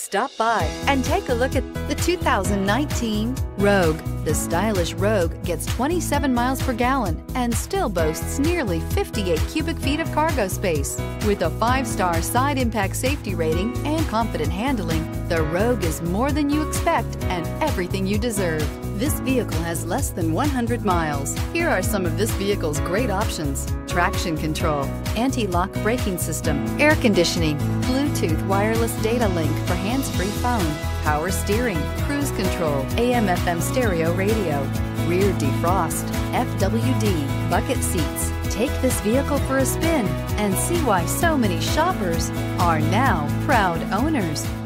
Stop by and take a look at the 2019 Rogue. The stylish Rogue gets 27 miles per gallon and still boasts nearly 58 cubic feet of cargo space. With a 5-star side impact safety rating and confident handling, the Rogue is more than you expect and everything you deserve. This vehicle has less than 100 miles. Here are some of this vehicle's great options: traction control, anti-lock braking system, air conditioning, Bluetooth wireless data link for hands-free phone, power steering, cruise control, AM/FM stereo radio, rear defrost, FWD, bucket seats. Take this vehicle for a spin and see why so many shoppers are now proud owners.